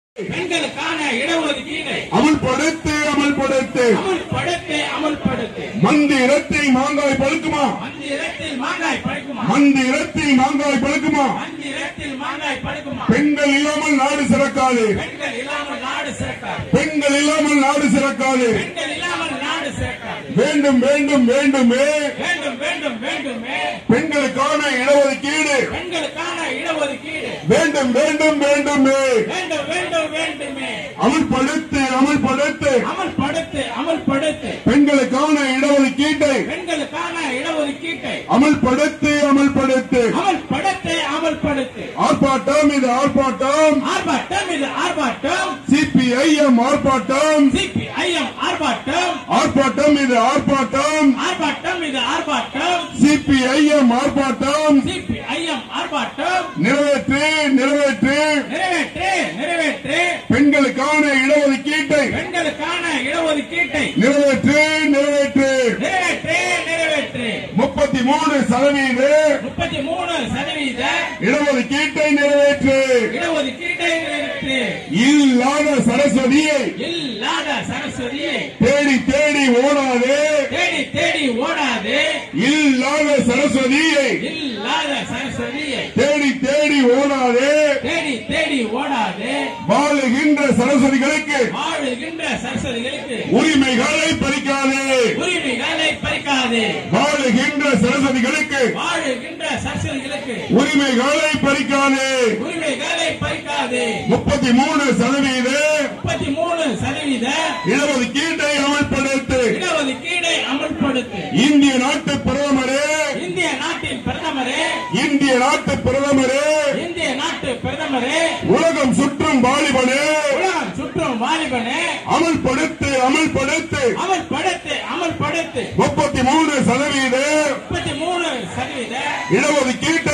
பெண்களுக்கான இடஒதுக்கீடு அமல்படுத்து அமல்படுத்து அமல்படுத்து அமல்படுத்து. மந்திரத்தில் மாங்காய் பழுக்குமா? மந்திரத்தில் மாங்காய் பழுக்குமா? மந்திரத்தில் மாங்காய் பழுக்குமா? மந்திரத்தில் மாங்காய் பழுக்குமா? பெண்கள் இல்லாமல் நாடு சிறக்காது. பெண்கள் இல்லாமல் நாடு சிறக்காது. பெண்கள் இல்லாமல் நாடு சிறக்காது. பெண்கள் இல்லாமல் நாடு சிறக்காது. வேண்டும் வேண்டும் வேண்டுமே வேண்டும் வேண்டும் வேண்டுமே பெண்களுக்கான இடஒதுக்கீடு. பெண்களுக்கான இடஒதுக்கீடு வேண்டும் வேண்டும் வேண்டுமே வேண்டும் வேண்டும் வேண்டுமே. அமல்படுத்து அமல்படுத்து அமல்படுத்து அமல்படுத்து. பெண்களுக்கான இடஒதுக்கீட்டை பெண்களுக்கான இடஒதுக்கீட்டை அமல்படுத்து அமல்படுத்து. அமல்படுத்து அமல்படுத்து. ஆர்ப்பாட்டம் இது ஆர்ப்பாட்டம். ஆர்ப்பாட்டம் இது ஆர்ப்பாட்டம். சிபிஐஎம் ஆர்ப்பாட்டம். சிபிஐஎம் ஆர்ப்பாட்டம். ஆர்ப்பாட்டம் இது ஆர்ப்பாட்டம். ஆர்ப்பாட்டம் இது ஆர்ப்பாட்டம். சிபிஐஎம் ஆர்ப்பாட்டம். சிபிஐஎம் ஆர்ப்பாட்டம். நிறைவேற்று நிறைவேற்று நிறைவேற்று நிறைவேற்று. பெண்களுக்கான இடஒதுக்கீட்டை பெண்களுக்கான இடஒதுக்கீட்டை நிறைவேற்று நிறைவேற்று. நிறைவேற்று நிறைவேற்று. 33% 33% இடஒதுக்கீட்டை நிறைவேற்று. இடஒதுக்கீட்டை நிறைவேற்று. இல்லாத சரஸ்வதியை இல்லாத சரஸ்வதியை தேடி தேடி ஓடாதே. தேடி தேடி ஓடாது. இல்லாத சரஸ்வதியை இல்லாத சரஸ்வதியை தேடி தேடி ஓடாதே. தேடி தேடி ஓடாது. வாழுகின்ற சரஸ்வதிகளுக்கு வாழுகின்ற சரஸ்வதிகளுக்கு உரிமைகளை பறிக்காதே. உரிமைகளை பறிக்காது. வாழுகின்ற சரஸ்வதிகளுக்கு வாழுகின்ற சரஸ்வதிகளுக்கு உரிமைகளை பறிக்காதே. உரிமைகளை பறிக்காது. 33% 33% இடஒதுக்கீட்டை அமல்படுத்து. இடஒதுக்கீடை அமல்படுத்து. இந்திய நாட்டு பிரதமரே இந்திய நாட்டின் பிரதமரே இந்திய நாட்டு பிரதமரே இந்திய நாட்டு பிரதமரே உலகம் சுற்றும் வாலிபனே உலகம் சுற்றும் வாலிபனே அமல்படுத்து அமல்படுத்து. அமல்படுத்து அமல்படுத்து. 33% 33% இடஒதுக்கீட்டை